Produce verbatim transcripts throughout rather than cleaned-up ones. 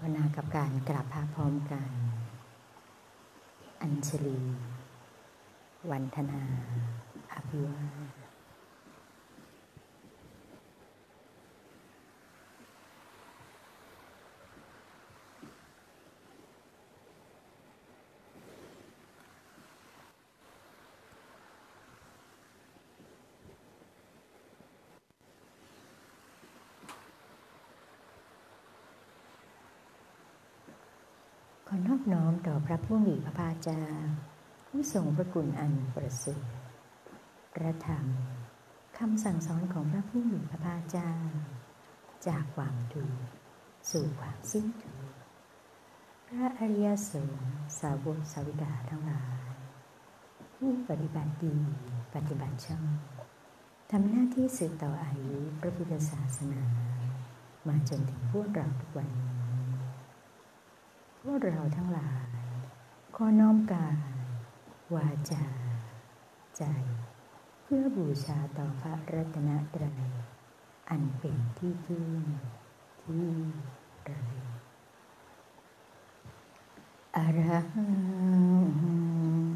นากับการกราบพระพร้อมกันอัญชลีวันธนาอภิวาทขอนอบน้อมต่อพระผู้มีพระภาคเจ้าผู้ทรงพระคุณอันประเสริฐพระธรรมคำสั่งสอนของพระผู้มีพระภาคเจ้าจากความทุกข์สู่ความสิ้นทุกข์พระอริยสงฆ์สาวกสาวิกาทั้งหลายผู้ปฏิบัติดีปฏิบัติชอบทำหน้าที่สืบต่ออายุพระพุทธศาสนามาจนถึงพวกเราทุกวันนี้พวกเราทั้งหลายขอน้อมกายวาจาใจเพื่อบูชาต่อพระรัตนตรัยอันเป็นที่พึ่งที่ระลึกอะระหัง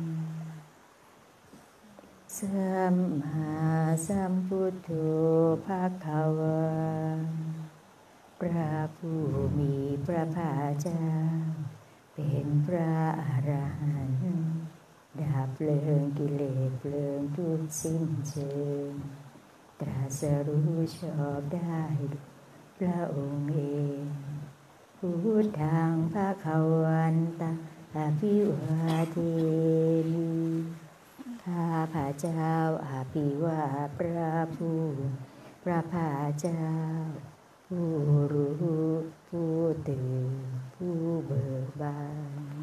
สัมมาสัมพุทโธภคะวะพระผู้มีพระภาคเจ้าเป็นพระอรหันต์ดับเพลิงกิเลสเพลิงทุกข์สิ้นเชิงตรัสรู้ชอบได้พระองค์เองพุทธังภคะวันตังอภิวาเทมิข้าพระเจ้าอภิวาทพระผู้พระภาคเจ้าผู้รู้ผู้ตื่นผู้เบิกบาน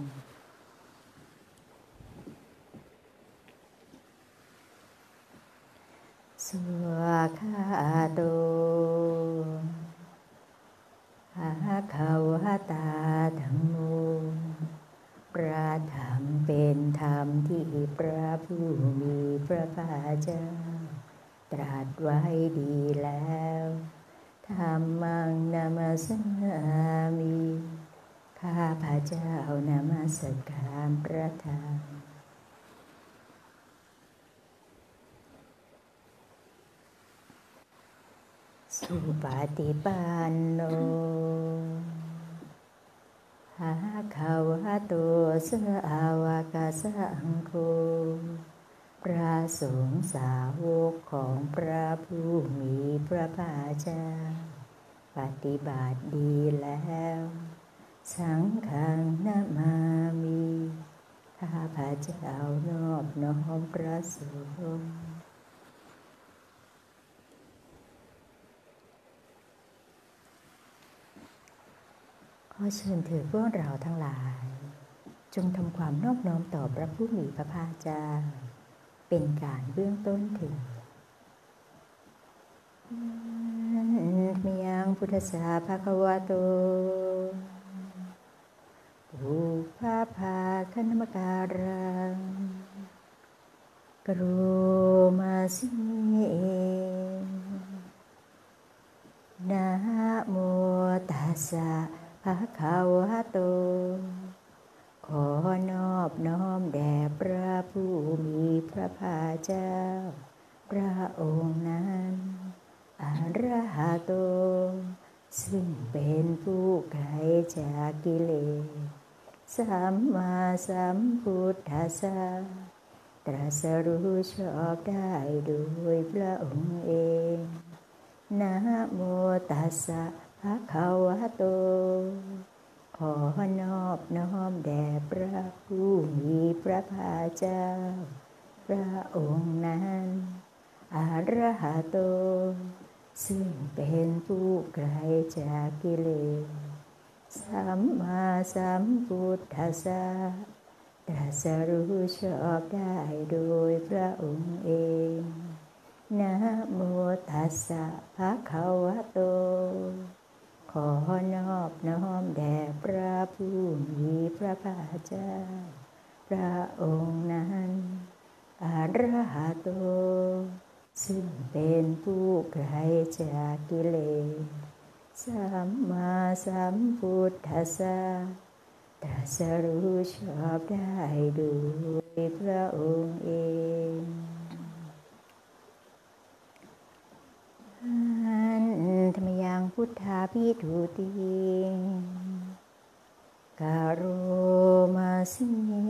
สวากขาโตภะคะวะตาธัมโมพระธรรมเป็นธรรมที่พระผู้มีพระภาคเจ้าตรัสไว้ดีแล้วธัมมังนามัสสามิข้าพระเจ้านมัสการพระธรรมสุปฏิปันโนภะคะวะโตสาวกสังโฆพระสงฆ์สาวกของพระผู้มีพระภาคเจ้าปฏิบัติดีแล้วสังฆังนะมามิข้าพระเจ้านอบน้อมพระสงฆ์ขอเชิญถือพวกเราทั้งหลายจงทำความนอบน้อมต่อพระผู้มีพระภาคเจ้าเป็นการเบื้องต้นถึงมยังพุทธัสสะภะคะวะโตอุปาภาคณมการังกโรมาสินะโมตัสสะภะคะวะโตขอนอบน้อมแด่พระผู้มีพระภาคเจ้าพระองค์นั้นอรหัตโตซึ่งเป็นผู้ไกลจากกิเลสสัมมาสัมพุทธัสสะตรัสรู้ชอบได้โดยพระองค์เองนะโมตัสสะภะคะวะโตขอนอบน้อมแด่พระผู้มีพระภาคเจ้าพระองค์นั้นอรหัตโตซึ่งเป็นผู้ไกลจากกิเลสสัมมาสัมพุทธัสสะตรัสรู้ชอบได้โดยพระองค์เองนะโมตัสสะภะคะวะโตขอนอบน้อมแด่พระผู้มีพระภาคเจ้าพระองค์นั้นอรหัตโตซึ่งเป็นผู้ไกลจากกิเลสสัมมาสัมพุทธัสสะตรัสรู้ชอบได้โดยพระองค์เองอันธรรมยังพุทธาภิทุติกาโรมาสิ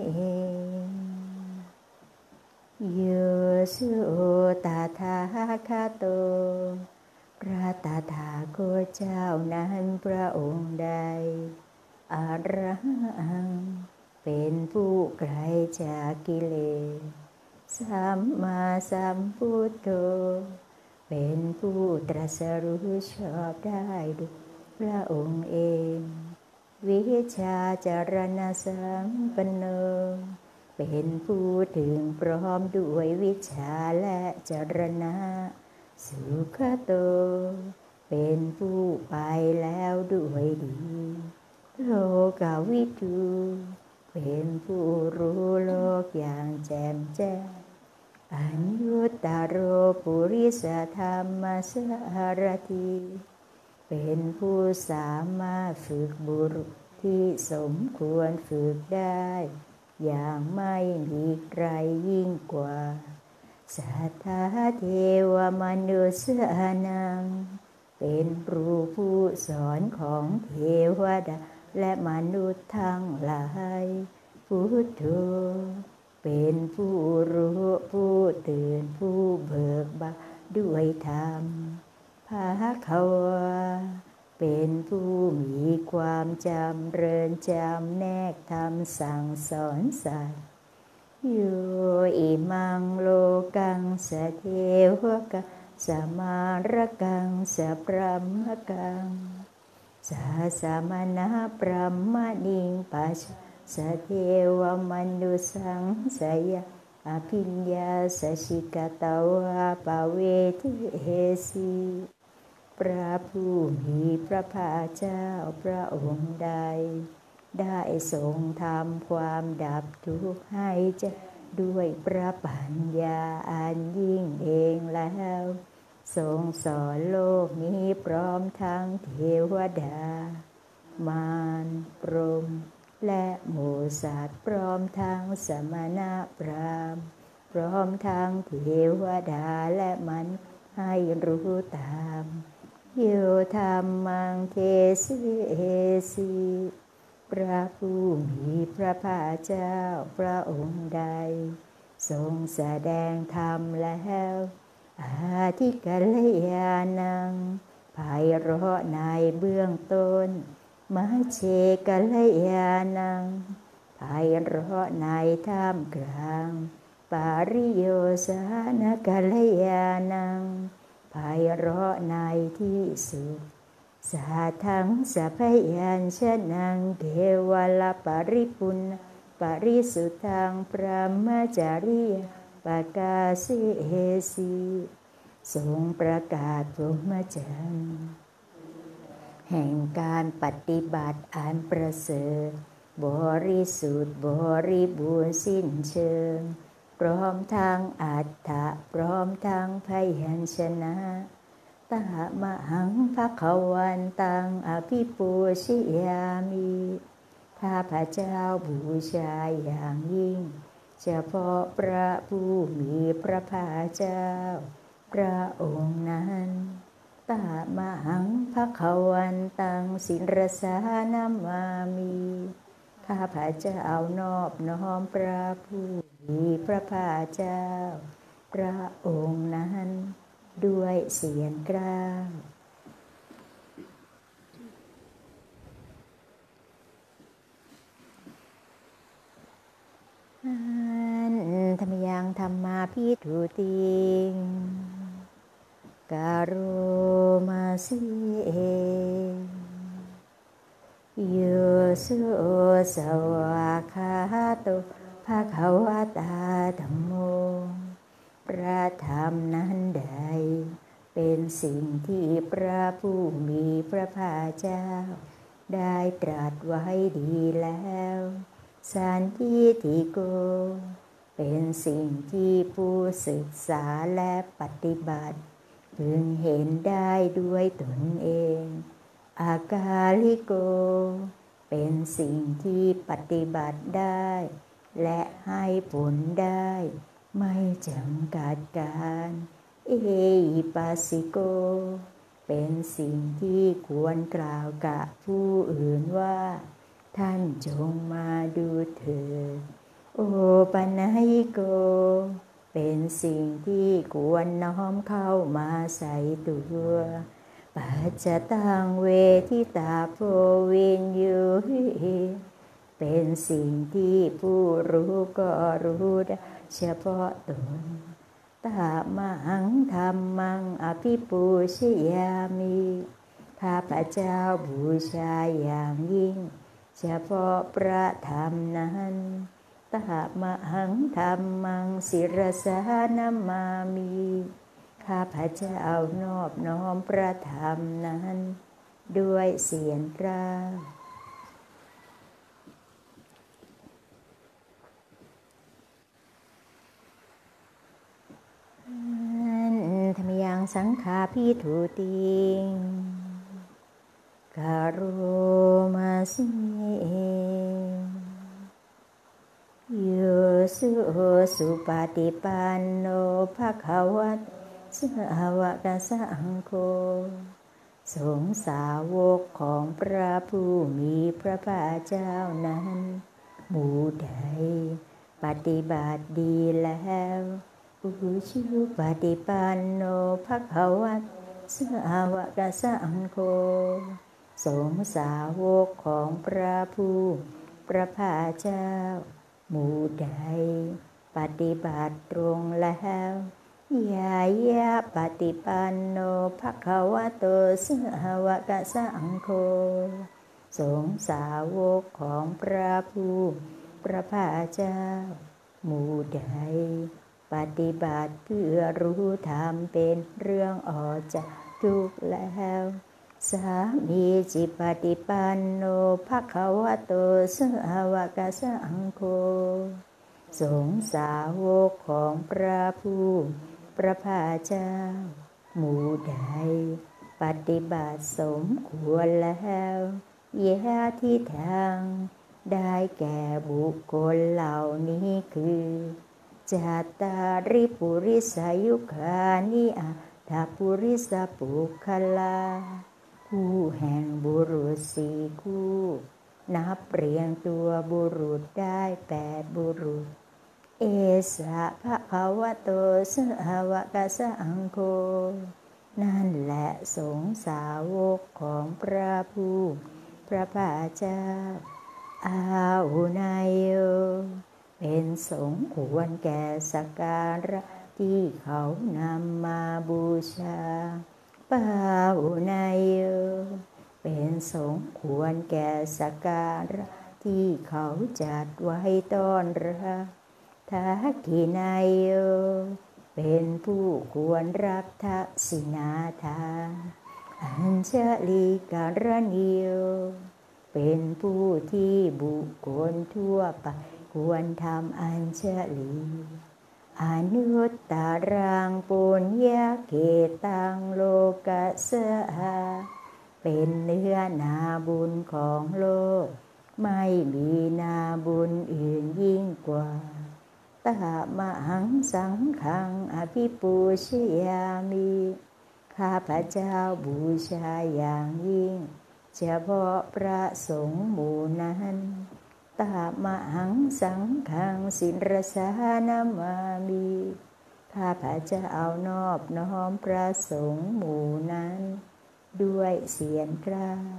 โยสุตถาคโตพระตถาคตเจ้านั้นพระองค์ใดอรหังเป็นผู้ไกลจากกิเลสสัมมาสัมพุทโธเป็นผู้ตรัสรู้ชอบได้ด้วยพระองค์เองวิชาจารณสัมปันโนเป็นผู้ถึงพร้อมด้วยวิชาและจารณะสุขโตเป็นผู้ไปแล้วด้วยดีโลกวิทูเป็นผู้รู้โลกอย่างแจ่มแจ้งอนุตตโรปุริสธรรมสารถีเป็นผู้สามารถฝึกบุรุษที่สมควรฝึกได้อย่างไม่มีใครยิ่งกว่าสัทธาเทวมนุษย์นังเป็นครูผู้สอนของเทวดาและมนุษย์ทั้งหลายพุทโธเป็นผู้รู้ผู้ตื่นผู้เบิกบานด้วยธรรมภควาเป็นผู้มีความจำเริญจำแนกธรรมสั่งสอนสัตว์โยอิมังโลกังสเทวกะสมารกังสพรหมกังสาสมณะพรหมนิงปัสสเทวมนุสังสยะอภิญญาสชิกตวะปะเวทิเอสีพระผู้มีพระภาคเจ้าพระองค์ใดได้ทรงทำความดับทุกข์ให้แจ้งด้วยพระปัญญาอันยิ่งเองแล้วทรงสอนโลกนี้พร้อมทั้งเทวดามารพรหมและหมู่สัตว์พร้อมทั้งสมณพราหมณ์พร้อมทั้งเทวดาและมันให้รู้ตามโยธรรมังเทสิเอสีพระผู้มีพระภาคเจ้าพระองค์ใดทรงแสดงธรรมแล้วอาทิกัลยาณังไพเราะในเบื้องต้นมัชเชกัลยาณังไพเราะในท่ามกลางปาริโยสานกัลยาณังไพเราะในที่สุดสาทังสัพยัญชนะเกวลปริปุณปริสุทธังพระมจาริยปกาสิเอสีทรงประกาศพรหมจรรย์แห่งการปฏิบัติอันประเสริฐบริสุทธิ์บริบูรณ์สิ้นเชิงพร้อมทั้งอัตถะพร้อมทั้งพยัญชนะตมหังภควันตังอภิปูชิยามิข้าพระเจ้าบูชาอย่างยิ่งเฉพาะพระผู้มีพระภาคเจ้าพระองค์นั้นตมหังภควันตังศิรสานามามิข้าพระเจ้านอบน้อมพระผู้มีพระภาคเจ้าพระองค์นั้นด้วยเสียงกล้าวธรรมยังธรรมาภิทุติกาโรมาสิเอโยสุสวากขาโตภควตาธัมโมพระธรรมนั้นใดเป็นสิ่งที่พระผู้มีพระภาคเจ้าได้ตรัสไว้ดีแล้วสันทิฏฐิโกเป็นสิ่งที่ผู้ศึกษาและปฏิบัติพึงเห็นได้ด้วยตนเองอากาลิโกเป็นสิ่งที่ปฏิบัติได้และให้ผลได้ไม่จำกัดการเอหิปัสสิโกเป็นสิ่งที่ควรกล่าวกับผู้อื่นว่าท่านจงมาดูเถิดโอปัญญิโกเป็นสิ่งที่ควรน้อมเข้ามาใส่ตัวปัจจตังเวทิตาโพวินยูหิเป็นสิ่งที่ผู้รู้ก็รู้ได้เฉพาะตนตามหังธรรมังอภิปูชยามิข้าพเจ้าบูชาอย่างยิ่งเฉพาะพระธรรมนั้นตามหังธรรมังศิรสานามามิข้าพเจ้านอบน้อมพระธรรมนั้นด้วยเสียงกล้าวธรรมยังสังขาพิถุติงกโรมาสิโยสุสุปฏิปันโนภควตสาวกสังโฆสงฆ์สาวกของพระผู้มีพระภาคเจ้านั้นหมู่ใดปฏิบัติดีแล้วอุชุปฏิปันโนภควตสาวกสังโฆสงฆ์สาวกของพระผู้พระภาคเจ้าหมู่ใดปฏิบัติตรงแล้วยายะปฏิปันโนภควโตสาวกสังโฆสงฆ์สาวกของพระผู้พระภาคเจ้าหมู่ใดปฏิบัติเพื่อรู้ธรรมเป็นเรื่องออกจากทุกข์แล้วสามีจิปฏิปันโนภควโตสาวกสังโฆสงฆ์สาวกของพระผู้พระภาคเจ้าหมู่ใดปฏิบัติสมควรแล้วยะที่ทางได้แก่บุคคลเหล่านี้คือจัตตาริปุริสายุคานิอัตถปุริสปุคคลาคู่แห่งบุรุษสี่คู่นับเรียงตัวบุรุษได้แปดบุรุษเอสะภะคะวะโตสาวกสังโฆนั่นแหละสงฆ์สาวกของพระผู้พระภาคเจ้าอาหุนายโยเป็นสงฆ์ควรแก่สักการะที่เขานำมาบูชาปาหุนายโยเป็นสงฆ์ควรแก่สักการะที่เขาจัดไว้ต้อนรับทักขินายโยเป็นผู้ควรรับทักษิณาทานอัญชลีการณิโยเป็นผู้ที่บุคคลทั่วไปควรทำอัญชลีอนุตตรังปุญญเกตังโลกัสสะเป็นเนื้อนาบุญของโลกไม่มีนาบุญอื่นยิ่งกว่าตามหังสังฆังอภิปูชยามิข้าพเจ้าบูชาอย่างยิ่งเฉพาะพระสงฆ์หมู่นั้นตามหังสังฆังศิรสานามามิข้าพเจ้านอบน้อมพระสงฆ์หมู่นั้นด้วยเสียงกล้าว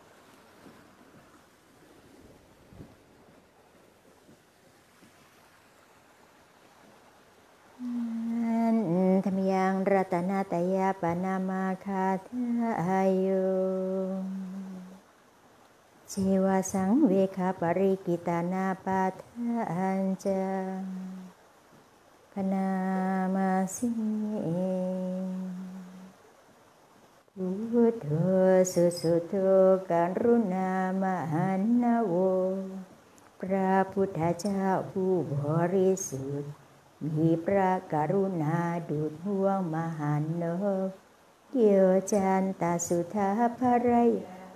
ธรรมยังรัตนาตยาปนามาคาทายโยเชวะสังเวคาปริกิตานาปาทันจาคนามาสิพุทโธสุสุโธการุณามหันนโวพระพุทธเจ้าผู้บริสุทธิ์มีพระกรุณาดุจห่วงมหันนบเกี่ยวจันตสุธาภรย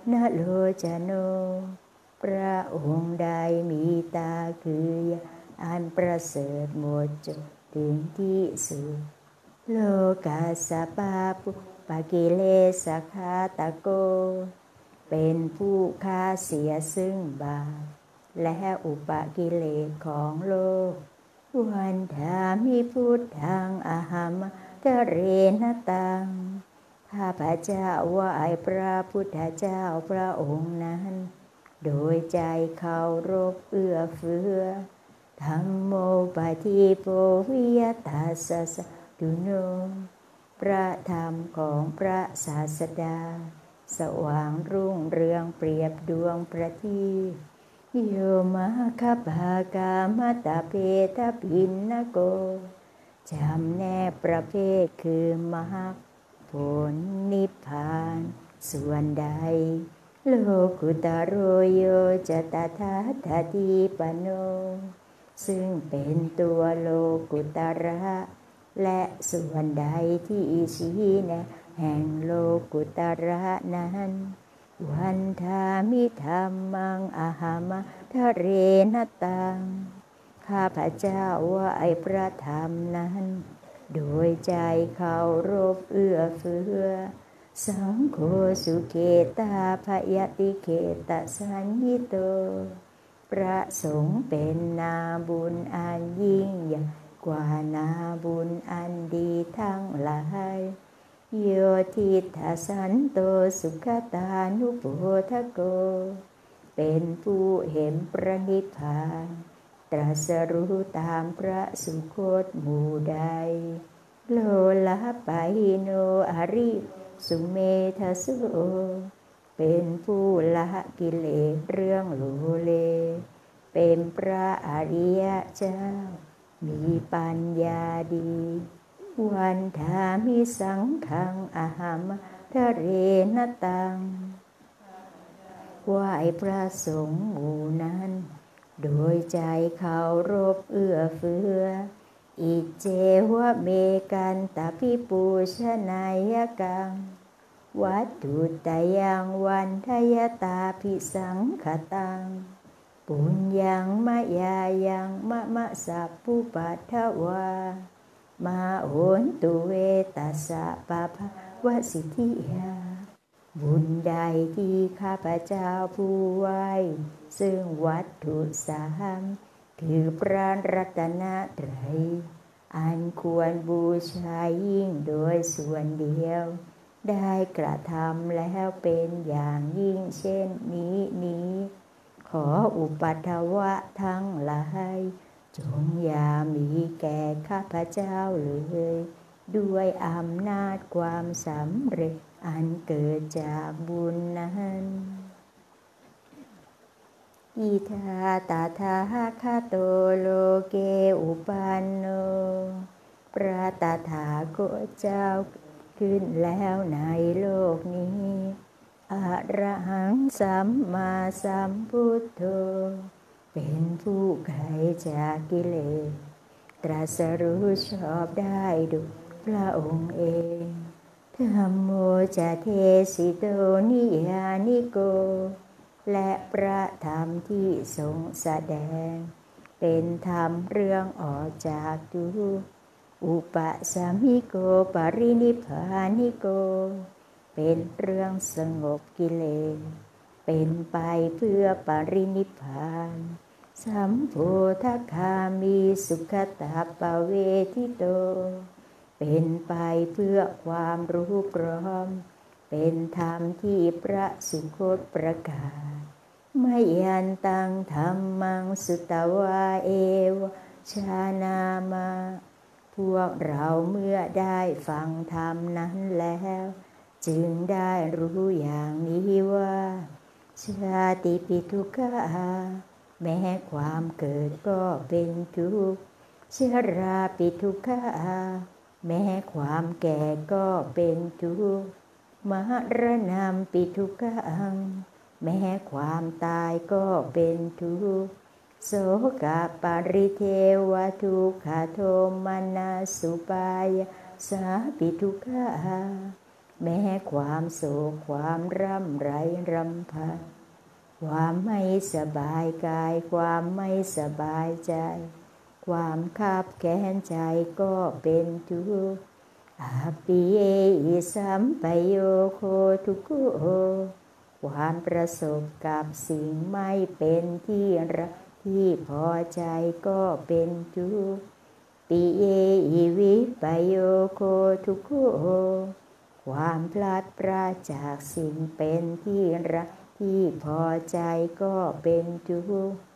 นโลจโนพระองค์ใดมีตาคืออันประเสริฐหมดจดถึงที่สุดโลกัสสปาปุปกิเลสคาตโกเป็นผู้ฆ่าเสียซึ่งบาปและอุปกิเลสของโลกวันธามิพุทธังอหัมทะเรนตังข้าพเจ้าไหว้พระพุทธเจ้าพระองค์นั้นโดยใจเคารพเอื้อเฟื้อธัมโมปฏิโปวิยตัสสะตุโนพระธรรมของพระศาสดาสว่างรุ่งเรืองเปรียบดวงประทีปโยมาคภากามตะเพทพินนโกจำแนกประเภทคือมรรคผลนิพพานส่วนใดโลกุตโรโยจะตถาคติปโนซึ่งเป็นตัวโลกุตระและส่วนใดที่ชี้แนะแห่งโลกุตระนั้นวันธามิธัมมังอหัมทะเรนตังข้าพเจ้าไหว้พระธรรมนั้นโดยใจเคารพเอื้อเฟื้อสังโฆสุเขตาภยติเขตสัญญิโตพระสงฆ์เป็นนาบุญอันยิ่งใหญ่กว่านาบุญอันดีทั้งหลายโยทิทัสสันโตสุขตานุโพธโกเป็นผู้เห็นพระนิพพานตรัสรู้ตามพระสุคตหมู่ใดโลละปะหิโนอริสุเมธสโสเป็นผู้ละกิเลสเรื่องโลเลเป็นพระอริยเจ้ามีปัญญาดีวันธามิสังฆังอหัมทะเรนตังไหว้พระสงฆ์หมู่นั้นโดยใจเคารพเอื้อเฟื้ออิเจวะเมกันตพิปูชนายกังวัตถุตยังวันทยตาภิสังขตังปุญญังมะยายังมะมะสัพพุปัทถวามาโหนตุเวตัสสะปะภวสิทธิยาบุญใดที่ข้าพเจ้าผู้ไหว้ซึ่งวัตถุสามคือพระรัตนตรัยอันควรบูชายิ่งโดยส่วนเดียวได้กระทำแล้วเป็นอย่างยิ่งเช่นนี้นี้ขออุปัฏฐวะทั้งหลายจงอย่ามีแก่ข้าพเจ้าเลยด้วยอำนาจความสำเร็จอันเกิดจากบุญนั้นอิทาตถาคโตโลเกอุปันโนพระตถาคตเจ้าขึ้นแล้วในโลกนี้อรหังสัมมาสัมพุทโธเป็นผู้ไกลจากกิเลสตรัสรู้ชอบได้ด้วยพระองค์เองธัมโมจะเทสิโตนิยานิโกและพระธรรมที่ทรงแสดงเป็นธรรมเรื่องออกจากทุกข์อุปสัมมิโกปรินิพพานิโกเป็นเรื่องสงบกิเลสเป็นไปเพื่อปรินิพพานสัมโพธคามีสุขตาปเวทิโตเป็นไปเพื่อความรู้พร้อมเป็นธรรมที่พระสุคตประกาศมยันตังธัมมังสุตวาเอวชานามาพวกเราเมื่อได้ฟังธรรมนั้นแล้วจึงได้รู้อย่างนี้ว่าชาติปิทุกขาแม้ความเกิดก็เป็นทุกข์ชราปิทุกขาแม้ความแก่ก็เป็นทุกข์มรณะปิทุกขังแม้ความตายก็เป็นทุกข์โสกปริเทวทุกขโทมนัสสุปายาสาปิทุกขาแม้ความโศกความร่ำไรรำพันความไม่สบายกายความไม่สบายใจความคับแค้นใจก็เป็นทุกข์อาปิเยอิสัมปโยโคทุกโขความประสบกับสิ่งไม่เป็นที่รักที่พอใจก็เป็นทุกข์ปิเยอิวิปโยโคทุกโขความพลัดพรากจากสิ่งเป็นที่รักที่พอใจก็เป็นทุกข์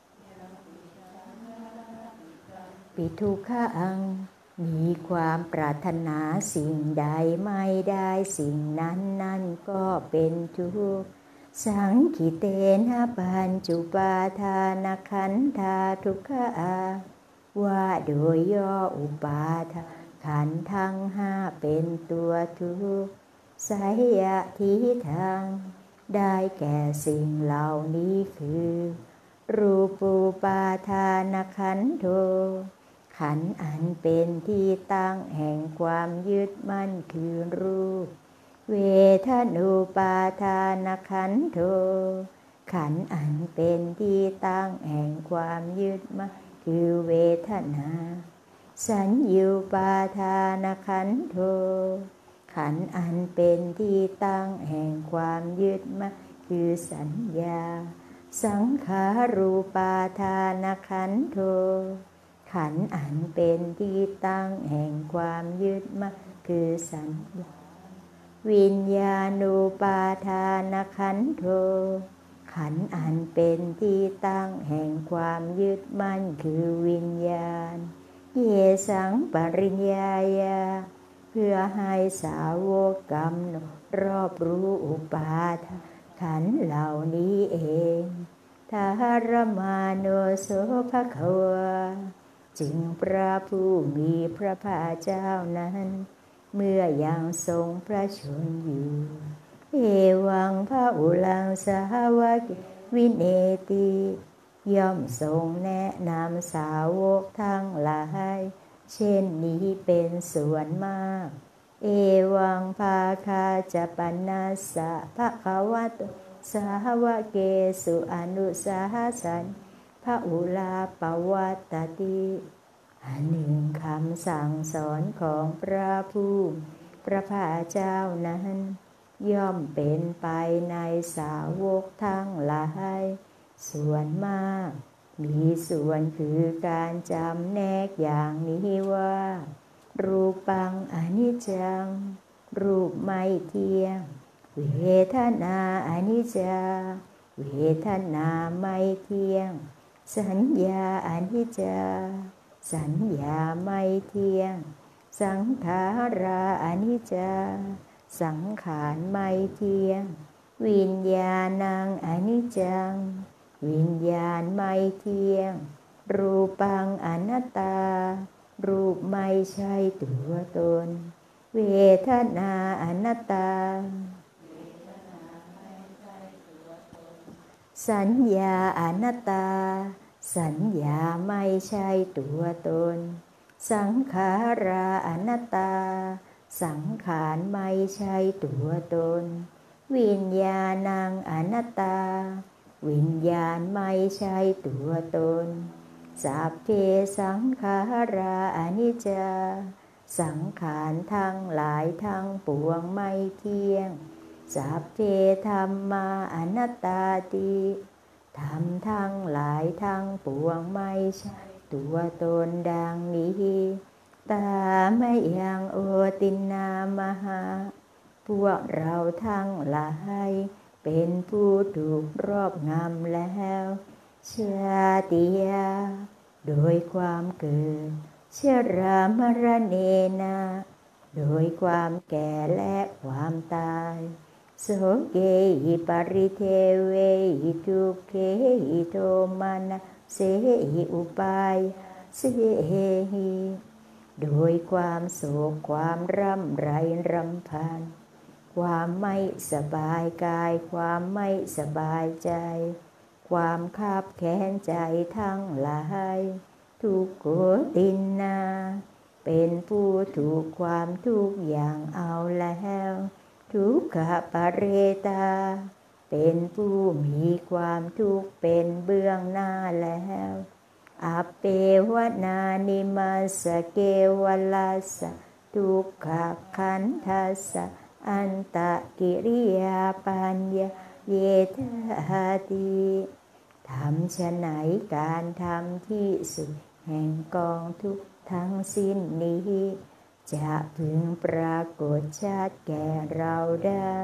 ปิทุกขังมีความปรารถนาสิ่งใดไม่ได้สิ่งนั้นนั่นก็เป็นทุกข์สังขิเตนะปัญจุปาทานขันธาทุกขาว่าโดยย่ออุปาทานขันธ์ทั้งห้าเป็นตัวทุกข์ไสยทิฏฐังได้แก่สิ่งเหล่านี้คือรูปูปาทานขันโธขันธ์อันเป็นที่ตั้งแห่งความยึดมั่นคือรูปเวทนูปาทานขันโธขันธ์อันเป็นที่ตั้งแห่งความยึดมั่นคือเวทนาสัญญูปาทานขันโธขันธ์อันเป็นที่ตั้งแห่งความยึดมั่นคือสัญญาสังขารูปาทานขันโธขันธ์อันเป็นที่ตั้งแห่งความยึดมั่นคือสัญญาวิญญาณูปาทานขันโธขันธ์อันเป็นที่ตั้งแห่งความยึดมั่นคือวิญญาณเยสังปริญญายาเพื่อให้สาวกกำหนดรอบรู้อุปาทานขันธ์เหล่านี้เองทารมาโนโสภควาจึงพระผู้มีพระภาคเจ้านั้นเมื่อยังทรงพระชนอยู่เอวังพระอุลังสาวกวินเนติย่อมทรงแนะนำสาวกทั้งหลายเช่นนี้เป็นส่วนมากเอวังภาคาจะปันนัสสะภะคะวะโตสาวกเกสุอนุสาสันพระอุลาปวัตตติอันหนึ่งคำสั่งสอนของพระผู้พระภาคเจ้านั้นย่อมเป็นไปในสาวกทั้งหลายส่วนมากมีส่วนคือการจำแนกอย่างนี้ว่ารูปังอนิจจังรูปไม่เที่ยงเวทนาอนิจจาเวทนาไม่เที่ยงสัญญาอนิจจาสัญญาไม่เที่ยงสังขาราอนิจจาสังขารไม่เที่ยงวิญญาณังอนิจจังวิญญาณไม่เที่ยงรูปังอนัตตารูปไม่ใช่ตัวตนเวทนาอนัตตาสัญญาอนัตตาสัญญาไม่ใช่ตัวตนสังขาราอนัตตาสังขารไม่ใช่ตัวตนวิญญาณังอนัตตาวิญญาณไม่ใช่ตัวตนสัพเพสังขาราอนิจจาสังขารทั้งหลายทั้งปวงไม่เที่ยงสัพเพธัมมาอนัตตาติธรรมทั้งหลายทั้งปวงไม่ใช่ตัวตนดังนี้ตามยังโอตินนามหาพวกเราทั้งหลายเป็นผู้ถูกรอบงำแล้วชาติยาโดยความเกิดชรามรณเนนะโดยความแก่และความตายโสเกหิปริเทเวหิทุกเขหิโทมานะเสหิอุปายเสหิโดยความโศกความร่ำไรรำพันความไม่สบายกายความไม่สบายใจความคับแค้นใจทั้งหลายทุกโขตินนาเป็นผู้ถูกความทุกอย่างเอาแล้วทุกขปเรตาเป็นผู้มีความทุกข์เป็นเบื้องหน้าแล้วอัปเปวนานิมัสสเกวลัสสะทุกขขันธัสสะอันตกิริยาปัญญาเยทาติทำฉะไหนการทำที่สุดแห่งกองทุกข์ทั้งสิ้นนี้จะพึงปรากฏชัดแก่เราได้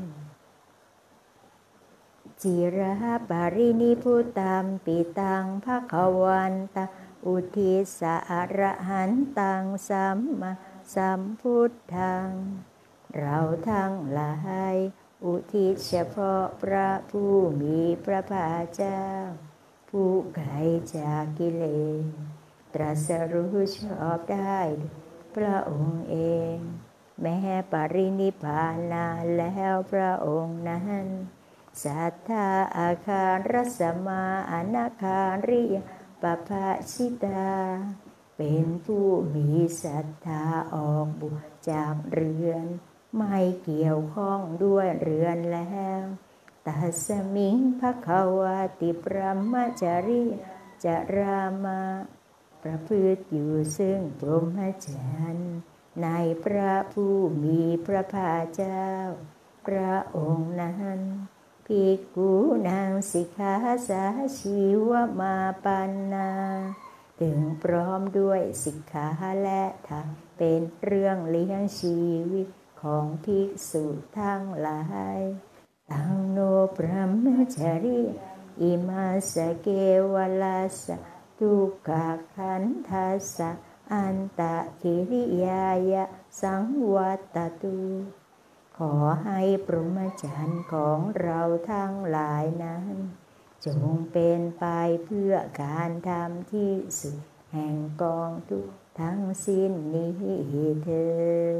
จิระปารินิพุตัมปิตังภควันตาอุทิสะอรหันตังสัมมาสัมพุทธังเราทั้งหลายอุทิศเฉพาะพระผู้มีพระภาคเจ้าผู้ไกลจากกิเลสตรัสรู้ชอบได้พระองค์เองแม้ปรินิพพานนานแล้วพระองค์นั้นสัทธาอาคารสมาอนาคาริยปภาชิตาเป็นผู้มีศรัทธาออกบวชจากเรือนไม่เกี่ยวข้องด้วยเรือนแล้วตัสมิงภควาติพรหมจริยจรามาประพฤติอยู่ซึ่งพรหมจรรย์ในพระผู้มีพระภาคเจ้าพระองค์นั้นภิกขุนางสิกขาสาชีวมาปันนาถึงพร้อมด้วยสิกขาและธรรมเป็นเรื่องเลี้ยงชีวิตของภิกษุทั้งหลายตังโนพรหมจริยอิมาสเกวลัสสะทุกขขันธัสสะอันตกิริยายะสังวัตตุขอให้พรหมจรรย์ของเราทั้งหลายนั้นจงเป็นไปเพื่อการทำที่สุดแห่งกองทุกข์ทั้งสิ้นนี้เถิด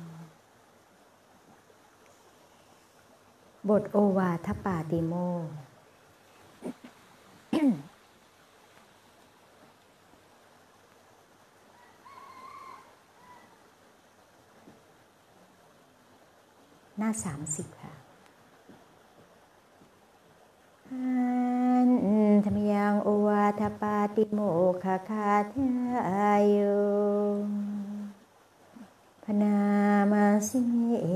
บทโอวาทปาติโมกข์ หน้าสามสิบค่ะอันธรรมยังโอวาทปาติโมกขคาทายโยพนามาสิเอ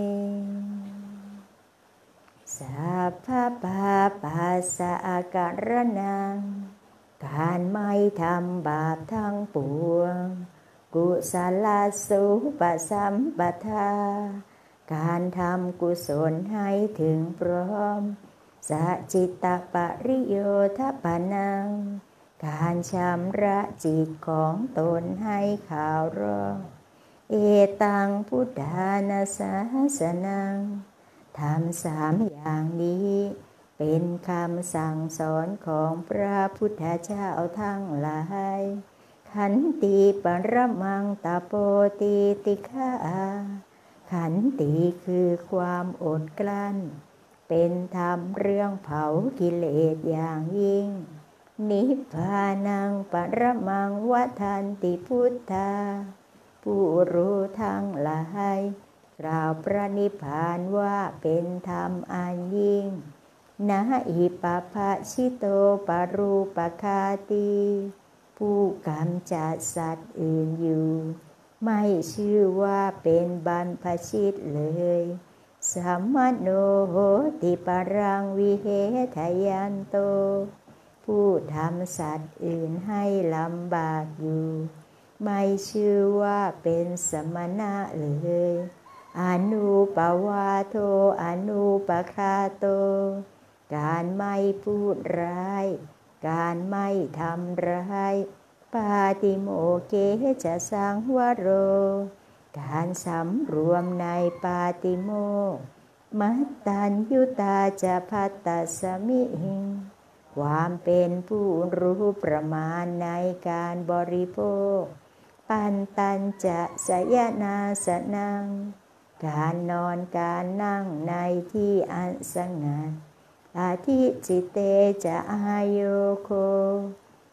สัพพะปาปัสสะอาการนังการไม่ทำบาปทั้งปวงกุศลสุปสัมปทาการทำกุศลให้ถึงพร้อมสัจจิตตปริโยทปนังการชำระจิตของตนให้ขาวรอบเอตังพุทธานาสาสนังทำสามอย่างนี้เป็นคำสั่งสอนของพระพุทธเจ้าทั้งหลายขันติปรมังตโปติติฆาขันติคือความอดกลั้นเป็นธรรมเรื่องเผากิเลสอย่างยิ่งนิพพานังปรมังวทันติพุทธาผู้รู้ทั้งหลายกล่าวพระนิพพานว่าเป็นธรรมอันยิ่งนะอิปภะชิโตปรูปคาติผู้กำจัดสัตว์อื่นอยู่ไม่ชื่อว่าเป็นบรรพชิตเลยสัมมโนโหติปรังวิเหทยันโตผู้ทำสัตว์อื่นให้ลำบากอยู่ไม่ชื่อว่าเป็นสมณะเลยอนุปวาโทอนุปคาโตการไม่พูดร้ายการไม่ทำร้ายปาติโมเกจะสังวโรการสำรวมในปาติโมกข์มัตตัญญุตาจะภัตตสมิหิงความเป็นผู้รู้ประมาณในการบริโภคปันตัญจะสยนาสนังการนอนการนั่งในที่อันสงัดอาทิจิเตจะอายโยโค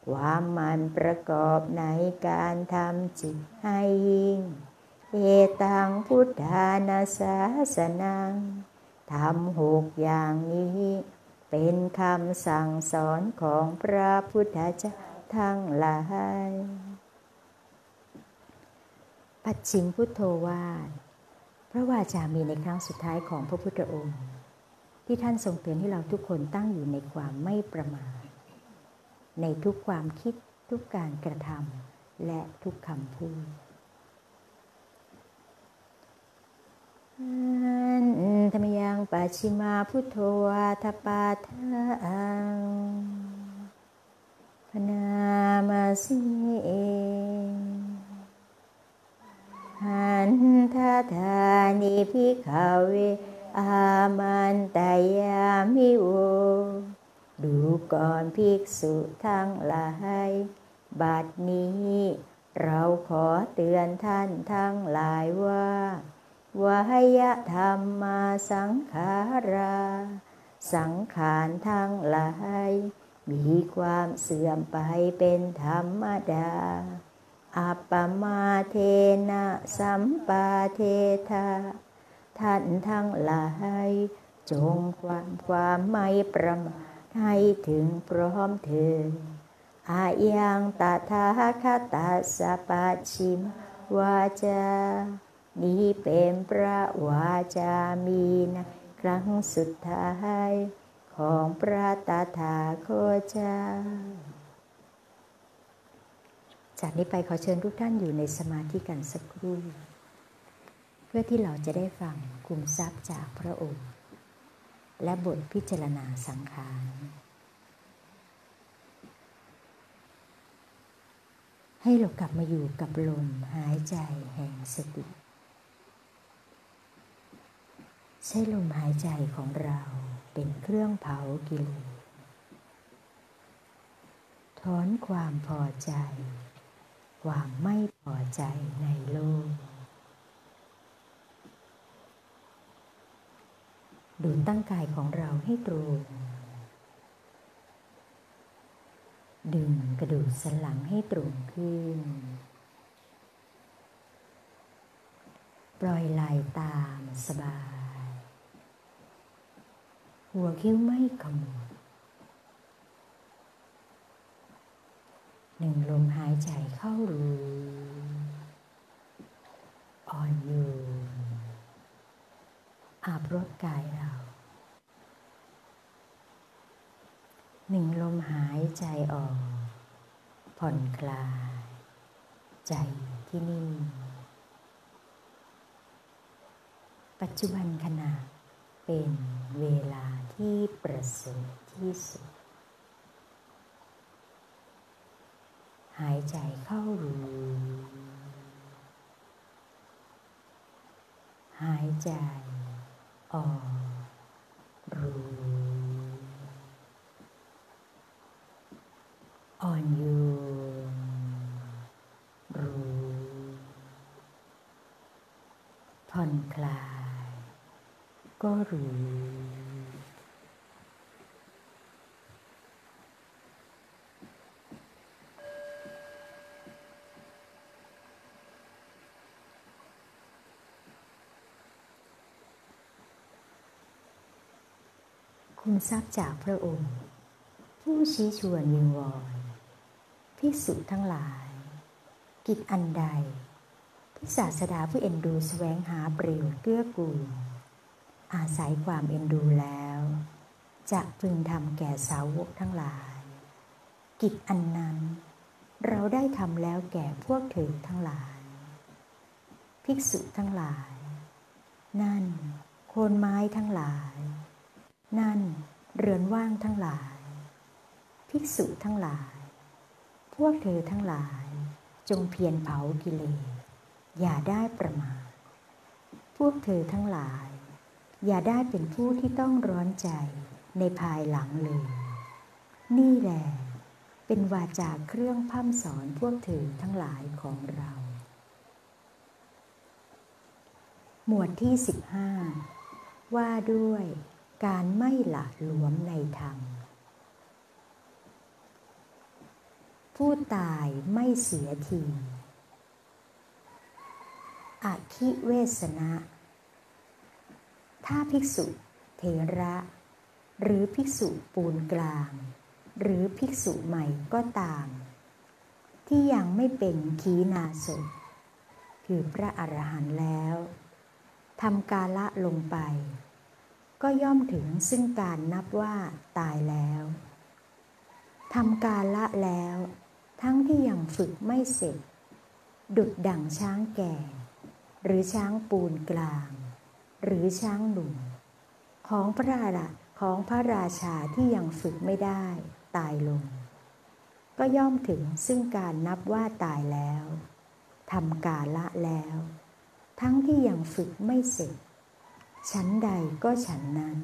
ความมันประกอบในการทำจิตให้ยิ่งเอตังพุทธานาสาสนังทำหกอย่างนี้เป็นคำสั่งสอนของพระพุทธเจ้าทั้งหลายปัจฉิมพุทโธวาทพระวาจามีในครั้งสุดท้ายของพระพุทธองค์ที่ท่านทรงเตือนให้เราทุกคนตั้งอยู่ในความไม่ประมาทในทุกความคิดทุกการกระทำและทุกคำพูดธรรมยังปัจฉิมาพุทโธวาทปาทังพนามาสิเอหันทัธานิภิกขเวอามันตายามิโวดูก่อนภิกษุทั้งหลายบัดนี้เราขอเตือนท่านทั้งหลายว่าวายธรรมมาสังขาราสังขารทั้งหลายมีความเสื่อมไปเป็นธรรมดาอัปปมาเทนะสัมปาเทธาท่านทั้งหลายจงความความไม่ประมาทให้ถึงพร้อมเถิดอายังตถาคตัสสะปัจฉิมวาจานี้เป็นพระวาจามีในครั้งสุดท้ายของพระตถาคตเจ้าจากนี้ไปขอเชิญทุกท่านอยู่ในสมาธิกันสักครู่เพื่อที่เราจะได้ฟังคุมทรัพย์จากพระองค์และบทพิจารณาสังขารให้เรากลับมาอยู่กับลมหายใจแห่งสติใช้ลมหายใจของเราเป็นเครื่องเผากิเลสถอนความพอใจความไม่พอใจในโลกดูตั้งกายของเราให้ตรงดึงกระดูกสันหลังให้ตรงขึ้นปล่อยไหล่ตามสบายหัวคิ้วไม่ขมวดหนึ่งลมหายใจเข้ารู้อ่อนโยนอาบรดกายเราหนึ่งลมหายใจออกผ่อนคลายใจที่นิ่งปัจจุบันขณะเป็นเวลาที่ประเสริฐที่สุดหายใจเข้ารู้หายใจออกรู้อ่อนโยนรู้ผ่อนคลายก็รู้คุมทรัพย์จากพระองค์ผู้ชี้ชวนวิงวอนภิกษุทั้งหลายกิจอันใดที่ศาสดาผู้เอ็นดูแสวงหาประโยชน์เกื้อกูลอาศัยความเอ็นดูแล้วจะพึงทำแก่สาวกทั้งหลายกิจอันนั้นเราได้ทำแล้วแก่พวกเธอทั้งหลายภิกษุทั้งหลายนั่นโคนไม้ทั้งหลายนั่นเรือนว่างทั้งหลายภิกษุทั้งหลายพวกเธอทั้งหลายจงเพียรเผากิเลสอย่าได้ประมาทพวกเธอทั้งหลายอย่าได้เป็นผู้ที่ต้องร้อนใจในภายหลังเลยนี่แหละเป็นวาจาเครื่องพร่ำสอนพวกเธอทั้งหลายของเราหมวดที่สิบห้าว่าด้วยการไม่หละหลวมในธรรมผู้ตายไม่เสียทีอคิเวสนะถ้าภิกษุเถระหรือภิกษุปูนกลางหรือภิกษุใหม่ก็ตามที่ยังไม่เป็นขีณาสพคือพระอรหันต์แล้วทำกาละลงไปก็ย่อมถึงซึ่งการนับว่าตายแล้วทำกาละแล้วทั้งที่ยังฝึกไม่เสร็จดุจดั่งช้างแก่หรือช้างปูนกลางหรือช้างหนุ่มของพระราของพระราชาที่ยังฝึกไม่ได้ตายลงก็ย่อมถึงซึ่งการนับว่าตายแล้วทำกาละแล้วทั้งที่ยังฝึกไม่เสร็จฉันใดก็ฉันนั้น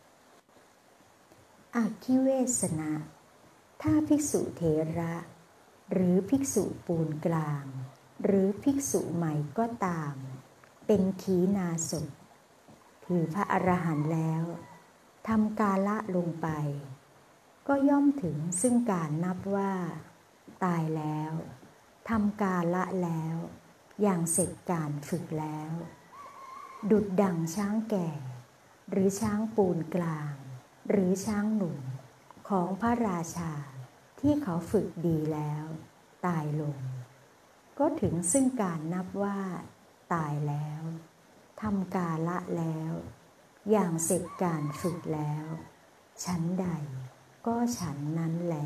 อคิเวสนะถ้าภิกษุเถระหรือภิกษุปูนกลางหรือภิกษุใหม่ก็ตามเป็นขีณาสพคือพระอรหันต์แล้วทำกาละลงไปก็ย่อมถึงซึ่งการนับว่าตายแล้วทำกาละแล้วอย่างเสร็จการฝึกแล้วดุจดั่งช้างแก่หรือช้างปูนกลางหรือช้างหนุ่มของพระราชาที่เขาฝึกดีแล้วตายลงก็ถึงซึ่งการนับว่าตายแล้วทำกาละแล้วอย่างเสร็จการฝึกแล้วฉันใดก็ฉันนั้นแล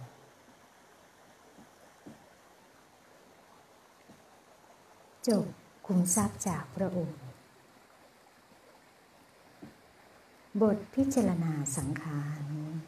จบคุมทรัพย์จากพระองค์บทพิจารณาสังขาร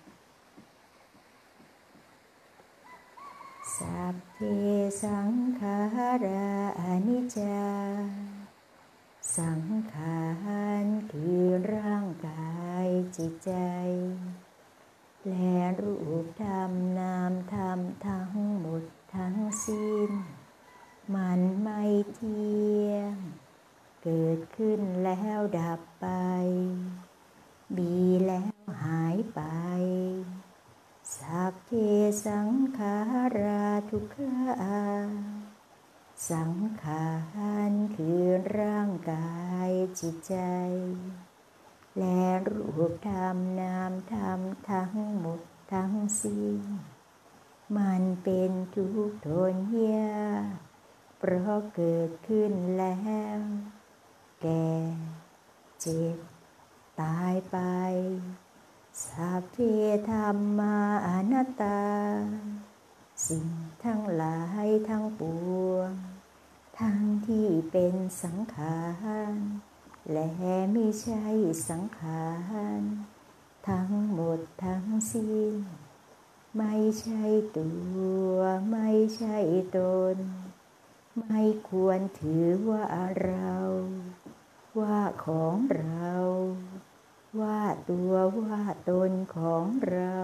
สัพเพสังขาราอนิจจาสังขารคือร่างกายจิตใจและรูปธรรมนามธรรมทั้งหมดทั้งสิ้นมันไม่เที่ยงเกิดขึ้นแล้วดับไปมีแล้วหายไปสัพเพสังขาราทุกขาสังขารคือร่างกายจิตใจและรูปธรรมนามธรรมทั้งหมดทั้งสิ้นมันเป็นทุกข์ทนยากเพราะเกิดขึ้นแล้วแก่เจ็บตายไปสัพเพธัมมาอนัตตาสิ่งทั้งหลายทั้งปวงทั้งที่เป็นสังขารและไม่ใช่สังขารทั้งหมดทั้งสิ้นไม่ใช่ตัวไม่ใช่ตนไม่ควรถือว่าเราว่าของเราว่าตัวว่าตนของเรา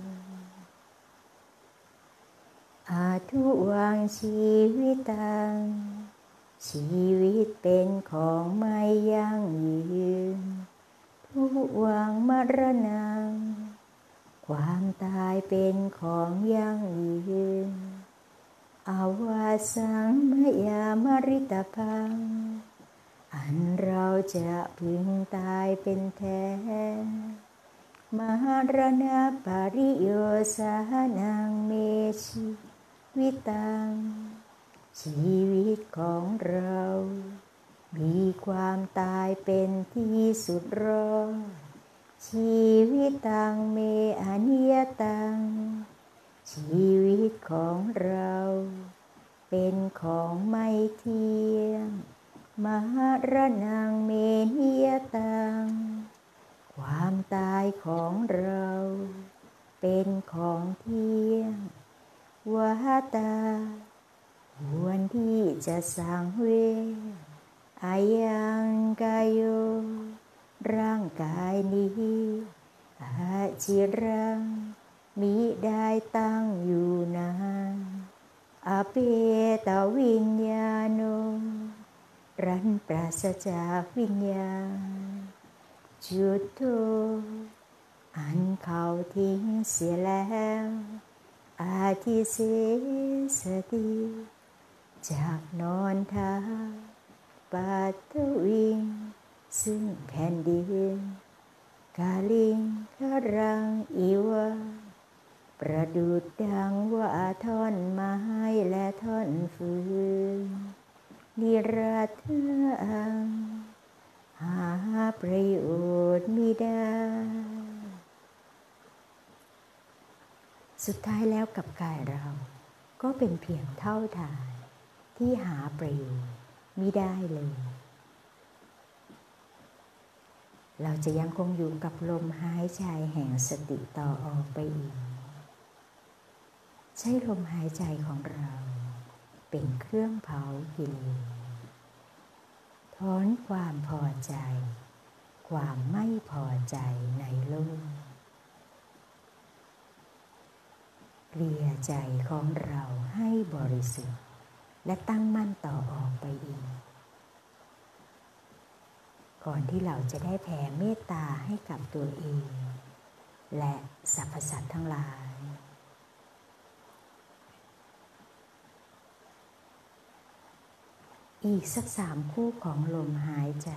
อาทุวังชีวิตังชีวิตเป็นของไม่ยั่งยืนทุวังมรณังความตายเป็นของยั่งยืนอาวาสังมยามริตพังอันเราจะพึงตายเป็นแท้มรณะปริโยสานังเมชิวิตังชีวิตของเรามีความตายเป็นที่สุดรอดชีวิตตังเมอนิยตังชีวิตของเราเป็นของไม่เที่ยงมรณังเมนิยตังความตายของเราเป็นของเที่ยงวาตาควรที่จะสังเวชอายังกายโยร่างกายนี้อาจิรังมิได้ตั้งอยู่นานอเปตวิญญาโนรันปราศจากวิญญาณจุดโตอันเขาทิ้งเสียแล้วอาทิเสสติจากนอนทาปัตตวิงซึ่งแผ่นดินกาลิงครังอีวะประดุจดังว่าท่อนไม้และท่อนฟืนนิรัตถังหาประโยชน์มิได้สุดท้ายแล้วกับกายเราก็เป็นเพียงเท่าฐานที่หาประโยชน์มิได้เลยเราจะยังคงอยู่กับลมหายใจแห่งสติต่อออกไปอีกใช้ลมหายใจของเราเป็นเครื่องเผากิเลสถอนความพอใจความไม่พอใจในโลกเกลี่ยใจของเราให้บริสุทธิ์และตั้งมั่นต่อออกไปอีกก่อนที่เราจะได้แผ่เมตตาให้กับตัวเองและสรรพสัตว์ทั้งหลายอีกสักสามคู่ของลมหายใจ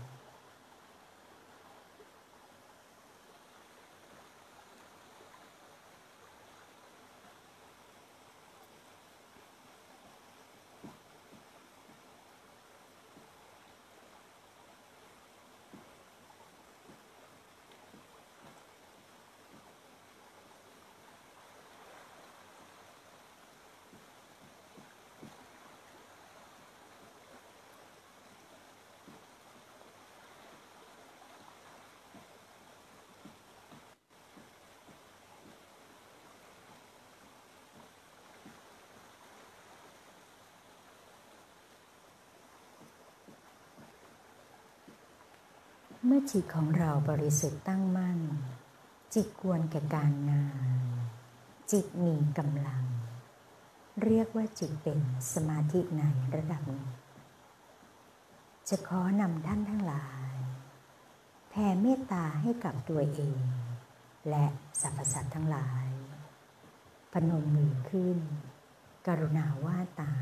เมื่อจิตของเราบริสุทธิ์ตั้งมั่นจิตควรแก่การงานจิตมีกำลังเรียกว่าจิตเป็นสมาธิในระดับหนึ่งจะขอนำท่านทั้งหลายแผ่เมตตาให้กับตัวเองและสรรพสัตว์ทั้งหลายพนมมือขึ้นกรุณาว่าตาม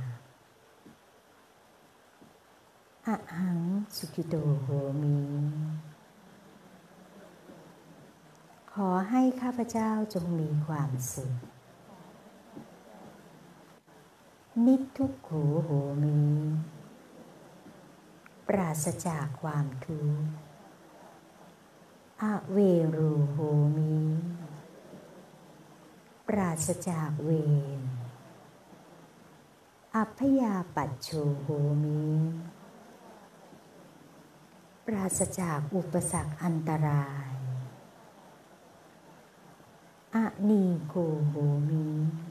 อะหังสุขิโตโหมิขอให้ข้าพเจ้าจงมีความสุขนิพทุกโขโหมิปราศจากความทุกข์อเวโรโหมิปราศจากเวรอัพยาปัชโชโหมิปราศจากอุปสรรคอันตรายอนีโกโหมิ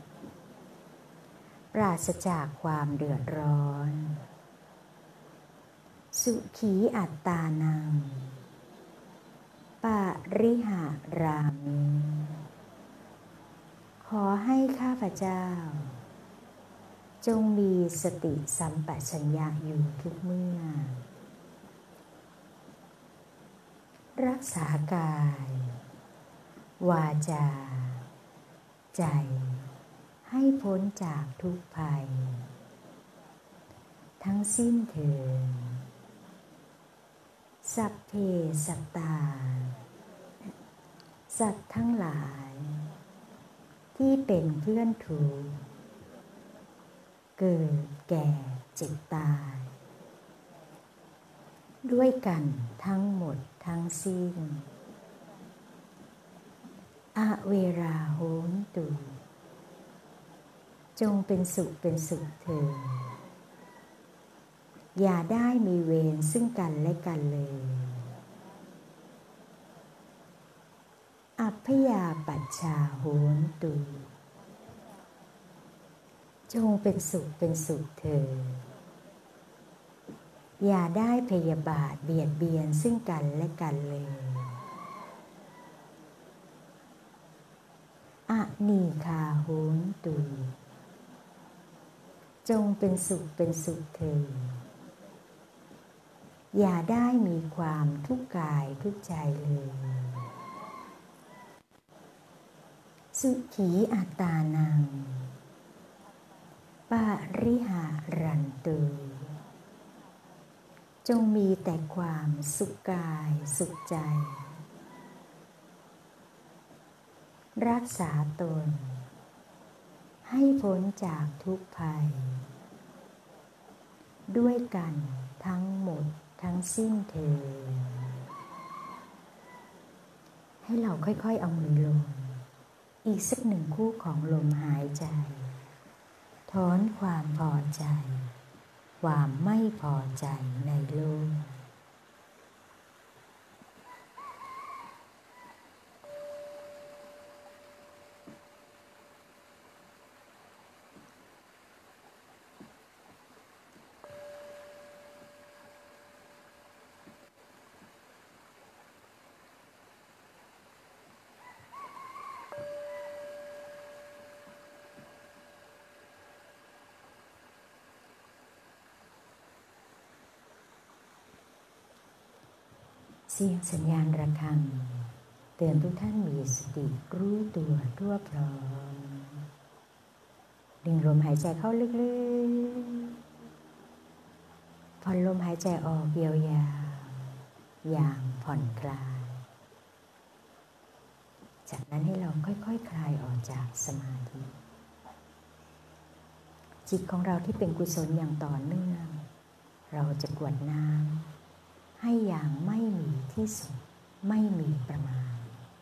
ปราศจากความเดือดร้อนสุขีอัตตานังปาริหารามิขอให้ข้าพเจ้าจงมีสติสัมปชัญญะอยู่ทุกเมื่อรักษากายวาจาใจให้พ้นจากทุกภัยทั้งสิ้นเถิดสัพเพสัตตาสัตว์ทั้งหลายที่เป็นเพื่อนทุกข์เกิดแก่เจ็บตายด้วยกันทั้งหมดทั้งสิ้นอเวราโหนตุจงเป็นสุขเป็นสุขเถิดอย่าได้มีเวรซึ่งกันและกันเลยอัพยาปัชชาโหนตุจงเป็นสุขเป็นสุขเถิดอย่าได้พยาบาทเบียดเบียนซึ่งกันและกันเลยอนีคาโหนตุจงเป็นสุขเป็นสุขเถิดอย่าได้มีความทุกข์กายทุกข์ใจเลยสุขีอัตตานังปาริหารันตุจงมีแต่ความสุขกายสุขใจรักษาตนให้พ้นจากทุกภัยด้วยกันทั้งหมดทั้งสิ้นเถิดให้เราค่อยๆเอามือลงอีกสักหนึ่งคู่ของลมหายใจถอนความพอใจความไม่พอใจในโลกเสียงสัญญาณระฆังเตือนทุกท่านมีสติรู้ตัวทั่วพร้อมดึงลมหายใจเข้าลึกๆผ่อนลมหายใจออกยาวๆอย่างผ่อนคลายจากนั้นให้เราค่อยๆ ค, คลายออกจากสมาธิจิตของเราที่เป็นกุศลอย่างต่อเนื่องเราจะกรวดน้ำให้อย่างไม่มีที่สุดไม่มีประมาณ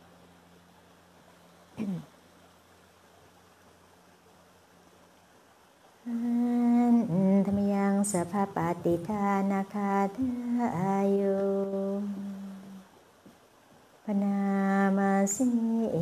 ธรรมยังสัพพปาติทานาคาทายุปนามาสิเอ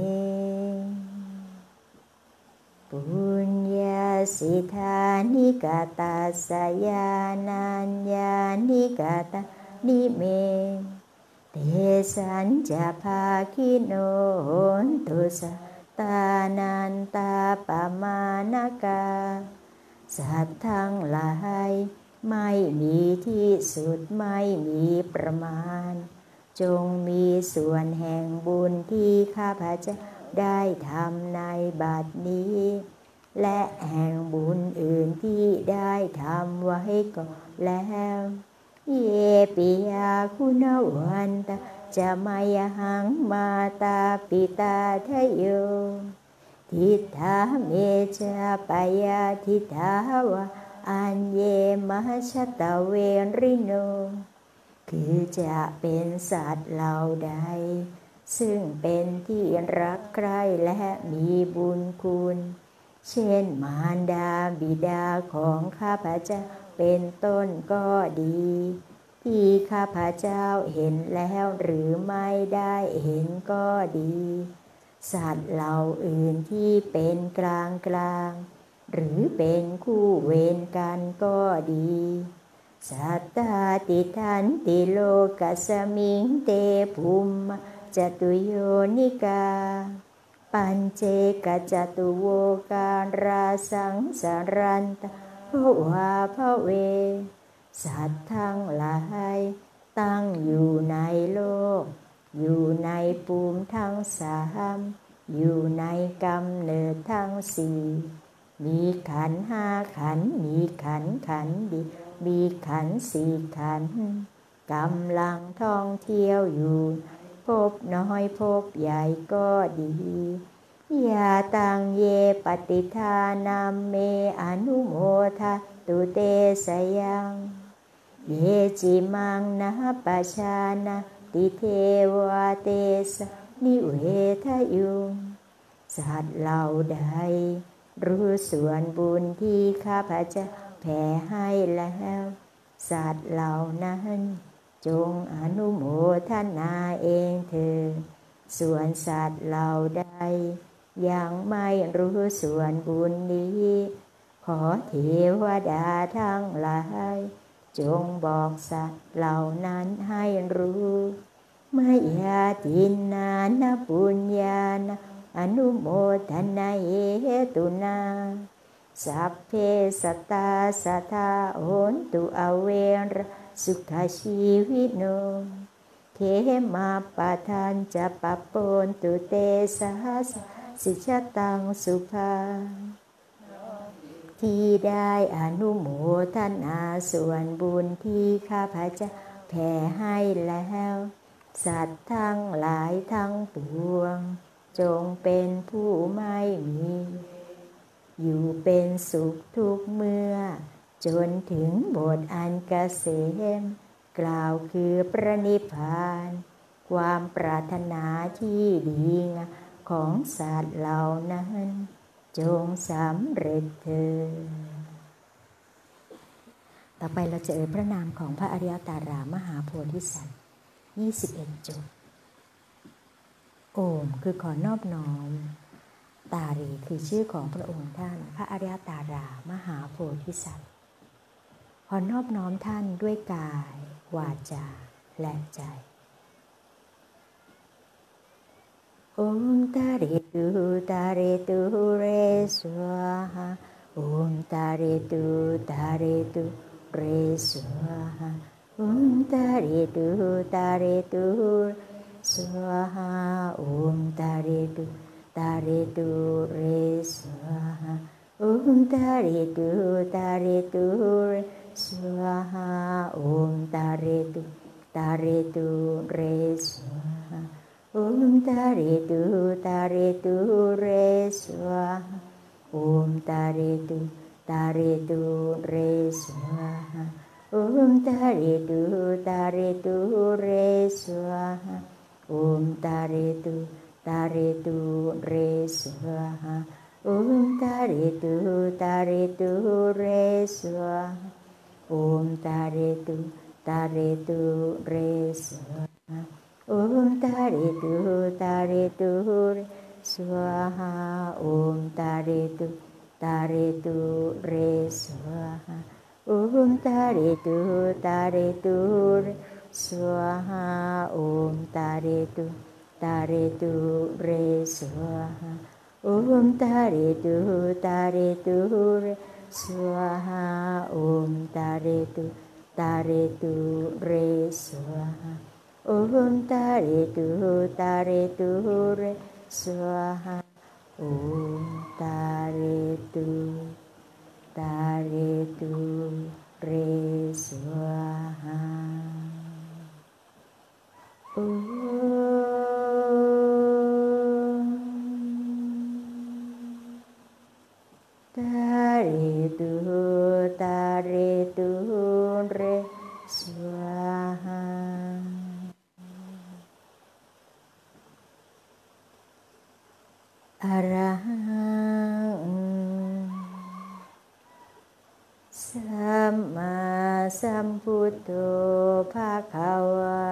ปุญญาสิทานิกาตาสยานัญญานิกาตานิเมเตสัญจะภาคิโนโหนตุสตานันตาปมานกาสัตว์ทั้งหลายไม่มีที่สุดไม่มีประมาณจงมีส่วนแห่งบุญที่ข้าพเจ้าได้ทำในบัดนี้และแห่งบุญอื่นที่ได้ทำไว้ก่อนแล้วเยปิยาคุณวันตาจะมายหังมาตาปิตาทะโยทิฏฐาเมจาปยาทิฏฐาวะอัญเยมชตเวริโนคือจะเป็นสัตว์เหล่าใดซึ่งเป็นที่รักใคร่และมีบุญคุณเช่นมารดาบิดาของข้าพเจ้าเป็นต้นก็ดีที่ข้าพเจ้าเห็นแล้วหรือไม่ได้เห็นก็ดีสัตว์เหล่าอื่นที่เป็นกลางกลางหรือเป็นคู่เวรกันก็ดีสัตตาติทันติโลกัสมิงเตภูมิจตุโยนิกาปัญเจกจตุโวการาสังสารันตภวาภเวสัตว์ทั้งหลายตั้งอยู่ในโลกอยู่ในภูมิทั้งสามอยู่ในกำเนิดทั้งสี่มีขันธ์ห้าขันธ์มีขันธ์ขันธ์ดีมีขันธ์สี่ขันธ์กำลังท่องเที่ยวอยู่พบน้อยพบใหญ่ก็ดียาตังเยปฏิทานามเมอนุโมทะตุเตสยังเยจิมังนะปัชานะติเทวะเตสนิเวทยุงสัตว์เหล่าใดรู้ส่วนบุญที่ข้าพเจ้าแผ่ให้แล้วสัตว์เหล่านั้นจงอนุโมทนาเองเถิดส่วนสัตว์เหล่าใดยังไม่รู้ส่วนบุญนี้ขอเทวดาทั้งหลายจงบอกสัตว์เหล่านั้นให้รู้มายาทินนานะปุญญานะอนุโมทนาเหตุนาสัพเพสัตตาสัทธาโหนตุอเวรสุขชีวิโนเขมาปะทานจะปะปนตุเตสหัสสิชตังสุภาที่ได้อนุโมทนาส่วนบุญที่ข้าพเจ้าแผ่ให้แล้วสัตว์ทั้งหลายทั้งปวงจงเป็นผู้ไม่มีอยู่เป็นสุขทุกเมื่อจนถึงบทอันเกษมกล่าวคือพระนิพพานความปรารถนาที่ดีงามของสัตว์เหล่านั้นจงสำเร็จเถิดต่อไปเราจะเอ่ยพระนามของพระอริยตารามหาโพธิสัตว์ยี่สิบเอ็ดจบโอมคือขอนอบน้อมตารีคือชื่อของพระองค์ท่านพระอริยตารามหาโพธิสัตว์ขอนอบน้อมท่านด้วยกายวาจาและใจโอมตาริตุตาริตุเรสวาหาโอมตาริตุตาริตุเรสวาหาโอมตาริตุตาริตุสวาหาโอมตาริตุตาริตุเรสวาหาโอมตาริตุตาริตุเรสวาหาโอมตาริตุตาริตุเรสวาหาโอมตาริตุตาริตุเรสวาหาโอมตาริตุตาริตุเรสวาหาโอมตาริตุตาริตุเรสวาหาโอมตาริตุตาริตุเรสวาหาโอมตาริตุตาริตุเรสวาหาโอมตาริตุตาริตุเรสวาหาโอมตาริตุตาริตุเรสวาหาโอมตาริตุตาริตุเรสวาหาโอมตาริตุตาริตุเรสวาหาโอมตาริตุตาริตุเรสวาหาโอมตาริตุตาริตุเรสวาหาโอมตาริตุตาริตุเรสวาหาโอมตาริตุตาริตุเรสวาหาโอมตาริตุตาริตุเรสวาหาโอมตาริตุตาริตุเรสวาหาอะระหังสัมมาสัมพุทโธภะคะวา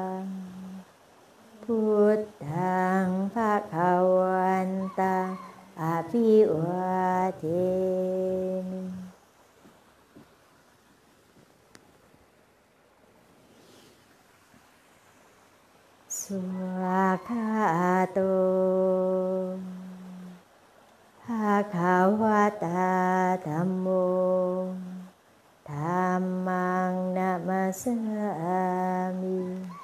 พุทธังภะคะวันตังอะภิวาเทมิสุขะโตภะคะวะตาธัมโมธัมมังนะมัสสามิ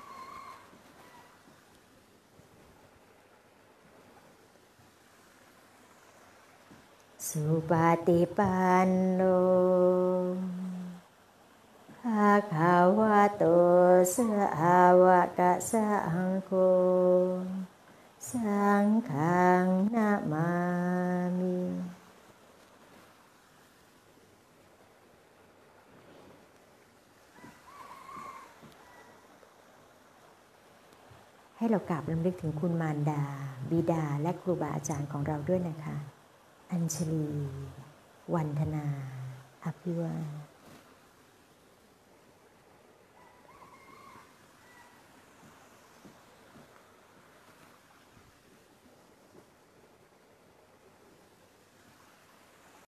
สุปฏิปันโนภะคะวะโตสาวกสังโฆสังฆังนะมามิให้เรากราบรำลึกถึงคุณมารดาบิดาและครูบาอาจารย์ของเราด้วยนะคะอัญชลีวันธนาอภิวาท